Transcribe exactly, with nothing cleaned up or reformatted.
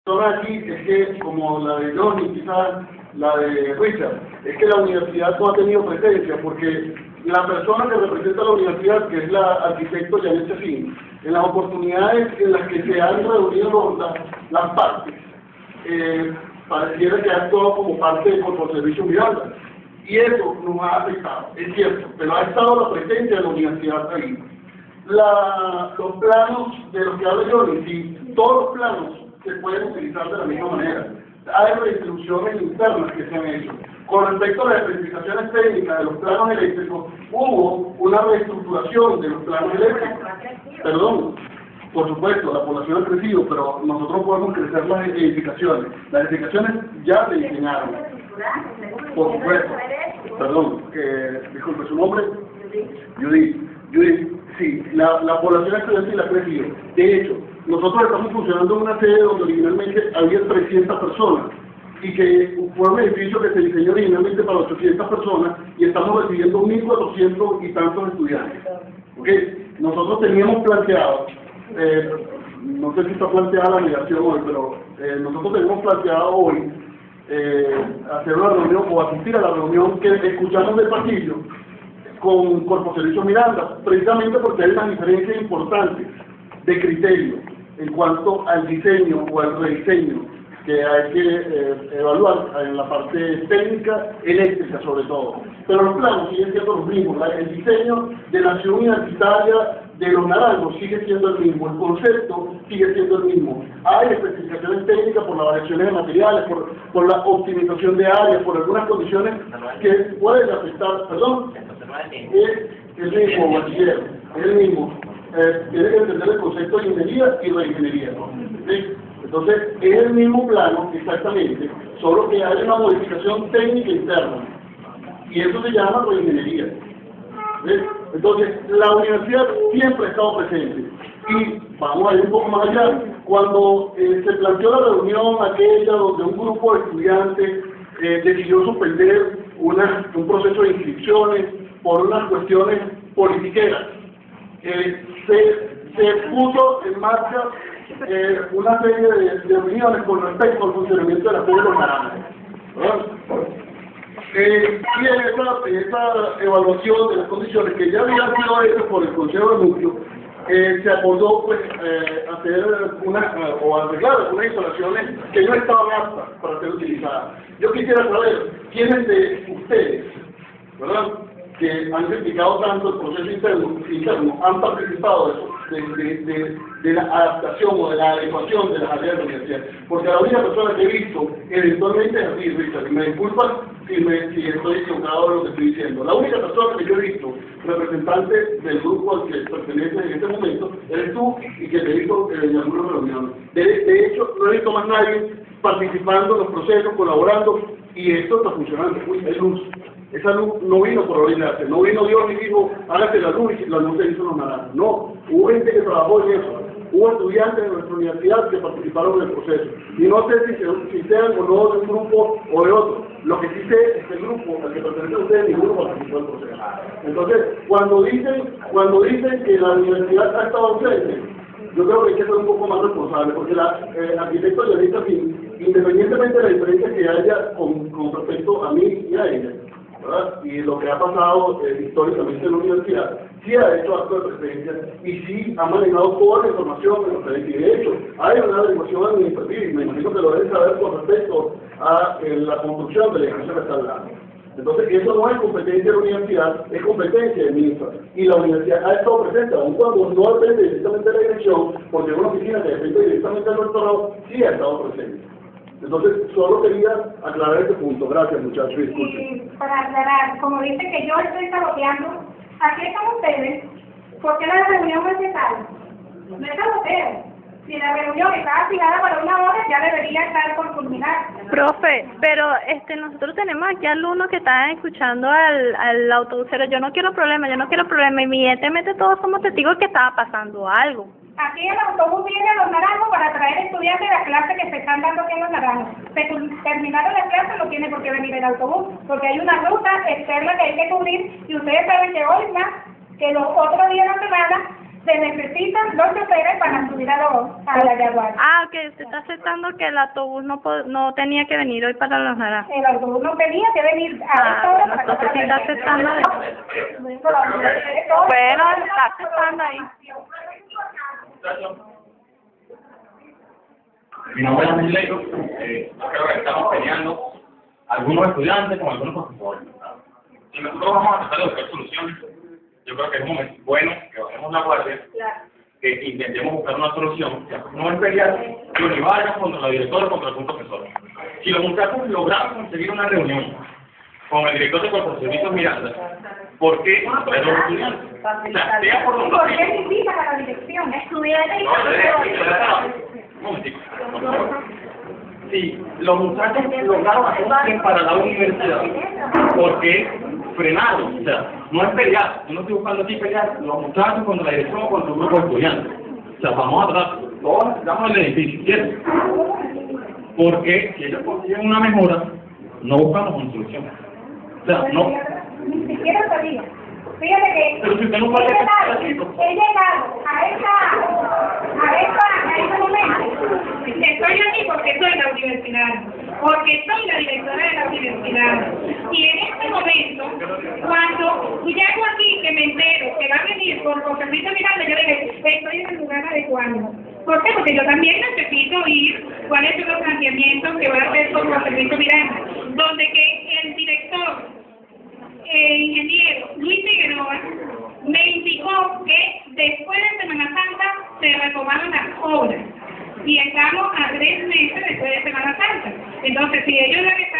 Ahora aquí es que, como la de Johnny, quizás la de Richard, es que la universidad no ha tenido presencia, porque la persona que representa a la universidad, que es la arquitecto Janet Chacín, en las oportunidades en las que se han reunido las, las partes, eh, pareciera que ha actuado como parte del Corpo Servicio Miranda, y eso nos ha afectado, es cierto, pero ha estado la presencia de la universidad ahí. La, los planos de los que habla Johnny, sí, todos los planos se pueden utilizar de la misma manera. Hay redistribuciones internas que se han hecho. Con respecto a las especificaciones técnicas de los planos eléctricos, hubo una reestructuración de los planos eléctricos. Perdón, por supuesto, la población ha crecido, pero nosotros podemos crecer las edificaciones. Las edificaciones ya se diseñaron. Por supuesto. Perdón, que, disculpe, ¿su nombre? Judith. Judith, sí, la, la población estudiantil ha crecido. De hecho, nosotros estamos funcionando en una sede donde originalmente había trescientas personas y que fue un edificio que se diseñó originalmente para ochocientas personas y estamos recibiendo mil cuatrocientos y tantos estudiantes. ¿Okay? Nosotros teníamos planteado, eh, no sé si está planteada la migración hoy, pero eh, nosotros tenemos planteado hoy eh, hacer una reunión o asistir a la reunión que escuchamos del pasillo con Corpo Servicio Miranda, precisamente porque hay unas diferencias importantes de criterio en cuanto al diseño o al rediseño que hay que eh, evaluar en la parte técnica, eléctrica sobre todo. Pero los planos siguen siendo los mismos, la, el diseño de la ciudad universitaria de Los Naranjos sigue siendo el mismo, el concepto sigue siendo el mismo. Hay especificaciones técnicas por las variaciones de materiales, por, por la optimización de áreas, por algunas condiciones que pueden afectar, perdón, es el mismo, bachiller, es el mismo. Eh, tiene que entender el concepto de ingeniería y reingeniería. ¿Sí? Entonces, es el mismo plano, exactamente, solo que hay una modificación técnica interna. Y eso se llama reingeniería. ¿Sí? Entonces, la universidad siempre ha estado presente. Y vamos a ir un poco más allá. Cuando eh, se planteó la reunión aquella donde un grupo de estudiantes eh, decidió suspender una, un proceso de inscripciones por unas cuestiones politiqueras, eh, se, se puso en marcha eh, una serie de, de reuniones con respecto al funcionamiento de la sede de Los Naranjos. Eh, y en esa, en esa evaluación de las condiciones que ya habían sido hechas por el Consejo de Núcleo, eh, se acordó pues, eh, hacer una, o arreglar unas instalaciones que no estaban aptas para ser utilizadas. Yo quisiera saber quiénes de ustedes, ¿verdad?, que han criticado tanto el proceso interno, interno han participado de, eso, de, de, de, de la adaptación o de la adecuación de las áreas de la universidad. Porque la única persona que he visto, eventualmente es así, Richard, y me disculpan si, me, si estoy equivocado de lo que estoy diciendo. La única persona que yo he visto, representante del grupo al que pertenece en este momento, eres tú y que te he visto en algunas reuniones. De, de hecho, no he visto más nadie participando en los procesos, colaborando, y esto está funcionando. Uy, hay luz. Esa luz no vino por obligarse, no vino Dios y dijo, hágase la luz y la luz se hizo Los Naranjos. No, hubo gente que trabajó en eso, hubo estudiantes de nuestra universidad que participaron en el proceso. Y no sé si, si sean o no de un grupo o de otro. Lo que sí sé es que el grupo al que pertenece a ustedes, ninguno participó en el proceso. Entonces, cuando dicen, cuando dicen que la universidad ha estado ausente, yo creo que hay que ser un poco más responsable, porque la eh, arquitecto Yanita, independientemente de la diferencia que haya con, con respecto a mí y a ella, ¿verdad?, y lo que ha pasado eh, históricamente en la universidad, sí ha hecho acto de presencia y sí ha manejado toda la información de los que y de hecho hay una averiguación administrativa y me imagino que lo deben saber con respecto a eh, la construcción del edificio que está al lado. Entonces, eso no es competencia de la universidad, es competencia de MINSA. Y la universidad ha estado presente, aun cuando no depende directamente de la dirección, porque es una oficina que depende directamente del rectorado, sí ha estado presente. Entonces, solo quería aclarar este punto. Gracias, muchachos. Disculpen. Y para aclarar, como dice que yo estoy saboteando, aquí están ustedes. ¿Por qué la reunión no es de tal? No es saboteo. Si la reunión está activada para una hora, ya debería estar por culminar. Profe, pero este nosotros tenemos aquí alumnos que están escuchando al, al autobusero. Yo no quiero problema, yo no quiero problema. Evidentemente todos somos testigos que estaba pasando algo. Aquí el autobús viene a Los Naranjos para traer estudiantes de las clases que se están dando aquí en Los Naranjos. Se terminaron las clases, no tiene por qué venir el autobús, porque hay una ruta externa que hay que cubrir, y ustedes saben que hoy más que los otros días de la semana Se necesitan dos choferes para subir a, los, a la Yaguara. Ah, ok, usted está aceptando que el autobús no po- no tenía que venir hoy para Los Naranjos. El autobús no tenía que venir a esta Ah, hora bueno, para entonces sí está aceptando eso. Bueno, Bueno, está aceptando ahí. Mi nombre es Mileiro, eh, creo que estamos peleando algunos estudiantes con algunos profesores. Si nosotros vamos a tratar de buscar soluciones, yo creo que es un momento bueno que bajemos la guardia, que intentemos buscar una solución. No es pelear que ni vayan contra la directora o contra algún profesor. Si los muchachos lograron conseguir una reunión con el director de Cuerpo de Servicios Miranda, ¿por qué no traer los estudiantes? O sea, sea por donde ¿por qué se invita a la dirección? Estudiantes y No, profesores. un momentico, por favor. Sí, los muchachos lograron hacer un bien para la universidad, porque frenaron, o sea, no es pelear, yo no estoy buscando aquí pelear, los muchachos contra la dirección o contra un grupo de estudiantes. O sea, vamos a tratar, todos necesitamos el edificio, ¿cierto? Porque si ellos consiguen una mejora, no buscamos una solución. O sea, no. Ni siquiera sabía. Fíjate que Pero si usted no puede he llegado, hacer eso. he llegado a esta, a esta, a este momento. Estoy aquí porque soy la universidad, porque soy la directora de la universidad. Y en este momento, cuando llego aquí, que me entero que va a venir por José Luis Miranda, yo le digo, estoy en el lugar adecuado. ¿Por qué? Porque yo también necesito oír cuáles son los planteamientos que va a hacer con José Luis Miranda, donde que el director, el ingeniero Luis Figueroa, me indicó que después de Semana Santa se retomaron las obras y estamos a tres meses después de Semana Santa. Entonces, si ellos